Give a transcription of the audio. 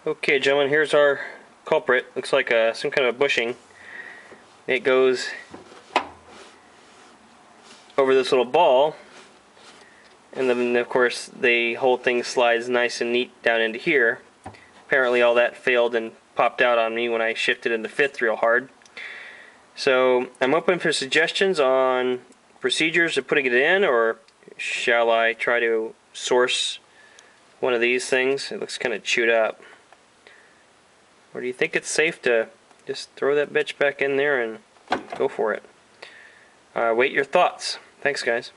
Okay, gentlemen, here's our culprit. Looks like some kind of a bushing. It goes over this little ball, and then of course the whole thing slides nice and neat down into here. Apparently all that failed and popped out on me when I shifted into fifth real hard. So I'm open for suggestions on procedures of putting it in, or shall I try to source one of these things? It looks kind of chewed up. Or do you think it's safe to just throw that bitch back in there and go for it? Wait your thoughts. Thanks, guys.